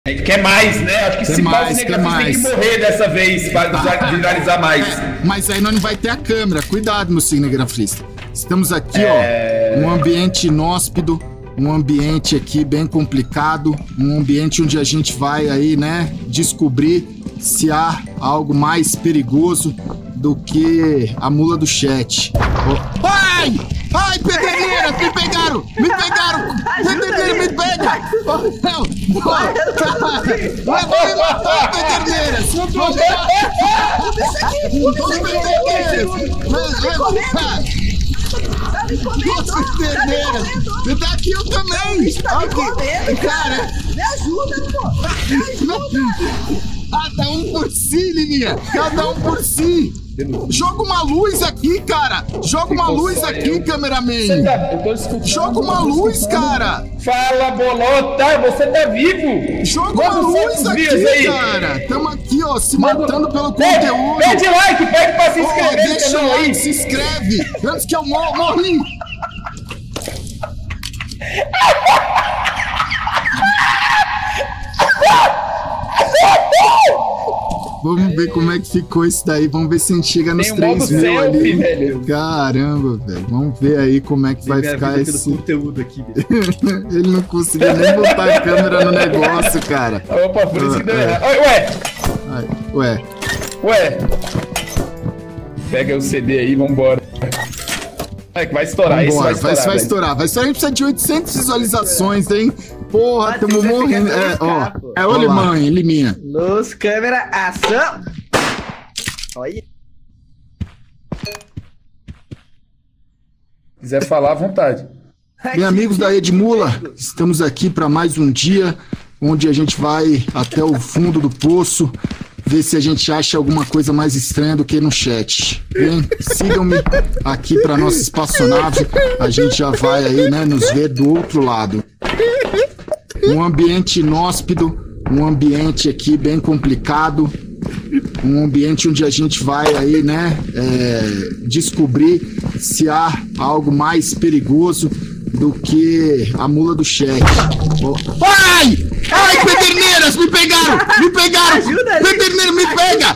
Quer mais, né? Acho que se passa o Cinegrafista tem que morrer dessa vez para viralizar mais. Mas aí não vai ter a câmera. Cuidado, meu cinegrafista. Estamos aqui, ó, um ambiente inóspito, um ambiente aqui bem complicado, um ambiente onde a gente vai aí, né, descobrir se há algo mais perigoso do que a mula do chat. Ai! Ai, Pederneiras, me pegaram! Me pegaram! Pederneiras, me pega! Não! Vou me matar, Pederneiras! Vou me matar! Nossa, Pederneiras! Me dá aqui eu também! Cara! Me ajuda, pô! Me ajuda! Cada um por si, Lininha! Cada um por si! Joga uma luz aqui, cara! Joga uma luz aqui, cameraman! Joga uma luz, cara! Fala, bolota! Você tá vivo! Joga uma luz aqui, cara! Tamo aqui, ó, se matando pelo conteúdo! Pede like, pede pra se inscrever! Deixa o like, se inscreve! Antes que eu morri! Vamos ver como é que ficou isso daí. Vamos ver se a gente chega nos 3 mil ali. Velho. Caramba, velho. Vamos ver aí como é que vai ficar esse conteúdo aqui. Ele não conseguiu nem botar a câmera no negócio, cara. Opa, por isso que deu errado. Ué. Pega o CD aí, vambora. É que vai estourar, isso vai estourar. Vai estourar. A gente precisa de 800 visualizações, hein? Porra, tamo morrendo. É o Limão, hein? Liminha. Luz, câmera, ação! Olha. Quiser falar à vontade. Bem, amigos da Edmula, estamos aqui para mais um dia onde a gente vai até o fundo do poço ver se a gente acha alguma coisa mais estranha do que no chat. Bem, sigam-me aqui para nossa espaçonave. A gente já vai aí, né, nos ver do outro lado. Um ambiente inóspito, um ambiente aqui bem complicado, um ambiente onde a gente vai aí, né, descobrir se há algo mais perigoso do que a mula do chat. Ai! Ai, Pederneiras, me pegaram! Me pegaram! Pederneiras, me pega!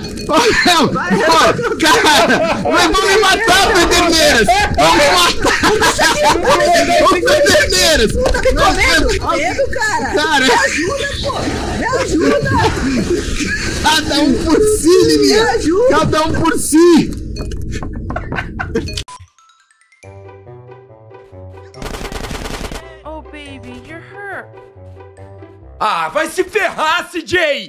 Cara, mas vão me matar, Pederneiras! Vão me matar! Ô, Pederneiras! Tá me comendo dedo, cara! Me ajuda, pô! Me ajuda! Cada um por si, Liminha! Me ajuda! Cada um por si! Oh, baby, you're hurt. Ah, vai se ferrar, CJ!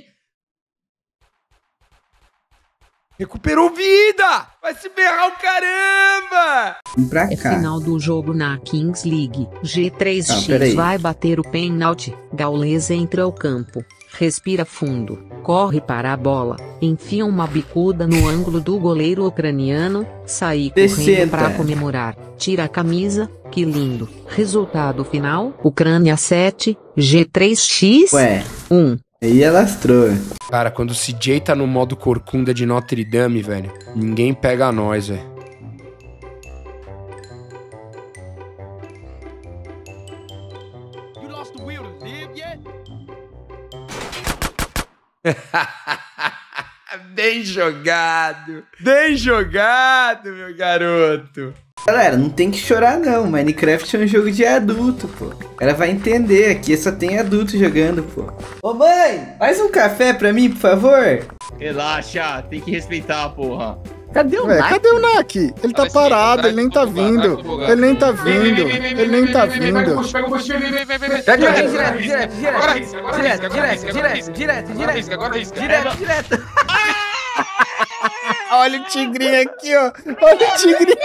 Recuperou vida! Vai se ferrar o caramba! Pra É cá. final do jogo na Kings League. G3X vai bater o pênalti. Gaules entra ao campo. Respira fundo. Corre para a bola. Enfia uma bicuda no ângulo do goleiro ucraniano. Sai correndo para comemorar. Tira a camisa. Que lindo. Resultado final: Ucrânia 7, G3X 1. Aí alastrou. Cara, quando o CJ tá no modo corcunda de Notre Dame, velho, ninguém pega nós, velho. Bem jogado! Bem jogado, meu garoto! Galera, não tem que chorar não, Minecraft é um jogo de adulto, pô. Ela vai entender, aqui só tem adulto jogando, pô. Ô mãe, faz um café pra mim, por favor. Relaxa, tem que respeitar, porra. Cadê o Nak? Cadê o Nak? Ele tá parado, ele nem tá vindo. Ele nem tá vindo. Ele nem tá vindo. Direto. Olha o tigrinho aqui, ó. Olha o tigrinho.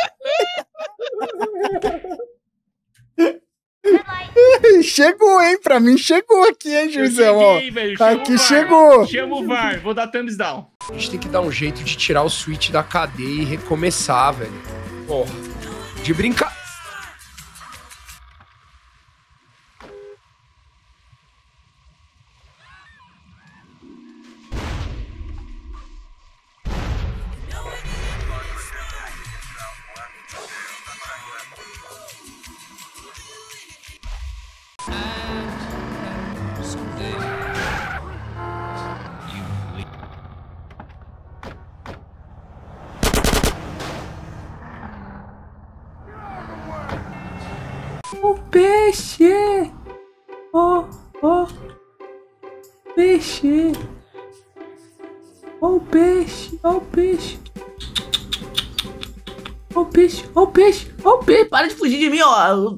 Chegou, hein? Pra mim chegou aqui, hein, Juizão? Ó. Aqui chegou. Chama o VAR, vou dar thumbs down. A gente tem que dar um jeito de tirar o switch da cadeia e recomeçar, velho. Porra. De brincar. peixe! Ó peixe! Ó o peixe! Ó o peixe! Ó o peixe! Ó o peixe! Ó o peixe! Para de fugir de mim, ó!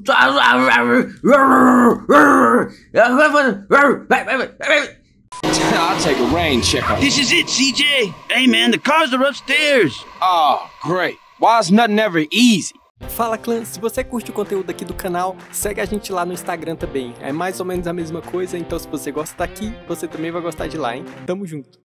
I'll take a rain checker. This is it, CJ. Hey, man, the cars are upstairs. Oh, great. Why is nothing ever easy? Fala, clã! Se você curte o conteúdo aqui do canal, segue a gente lá no Instagram também. É mais ou menos a mesma coisa, então se você gosta daqui, você também vai gostar de lá, hein? Tamo junto!